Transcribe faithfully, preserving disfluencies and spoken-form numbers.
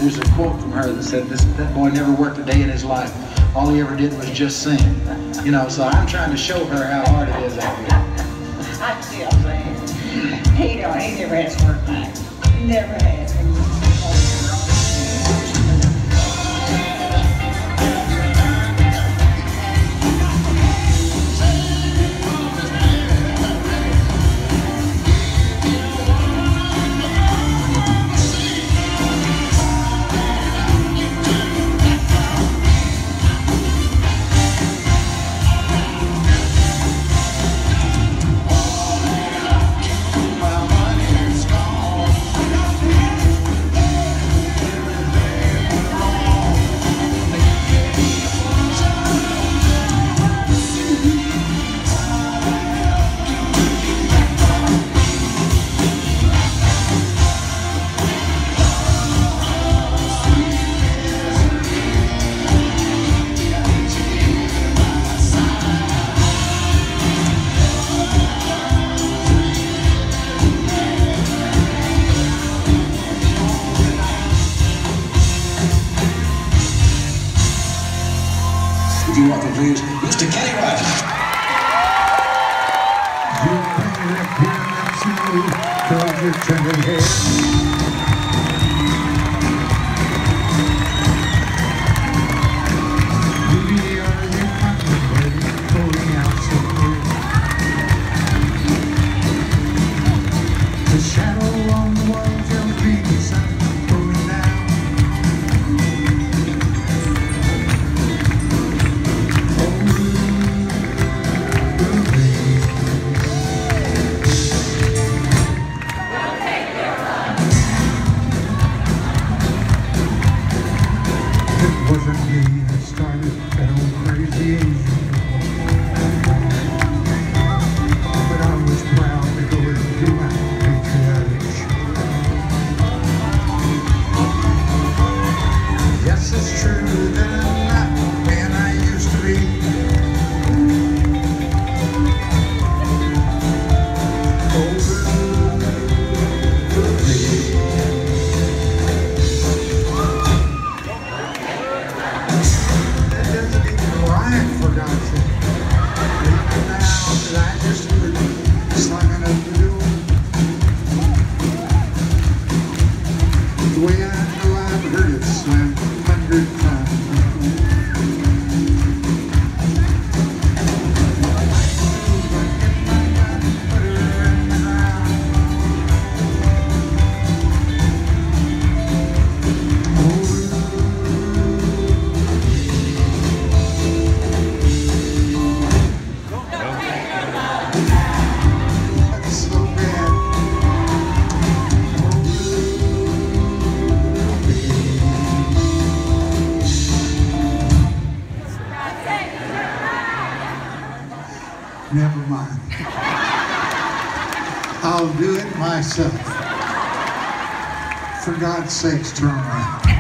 there's a quote from her that said, this, that boy never worked a day in his life. All he ever did was just sing. You know, so I'm trying to show her how hard it is out here. I'm still saying, he don't, he never has to work back. He never has. If you want to please, Mister Kettering. You painted a pyramid to curl your tender hair. Maybe you're your contemplating pulling out somewhere. The shadow on the wall tells me the sun's going down. Wasn't me that started that old crazy Asian. But I was proud to go and do my patriotic show. Yes, it's true that I'm not the man I used to be. The way I know I've heard it slam a hundred times. Never mind. I'll do it myself. For God's sakes, turn around.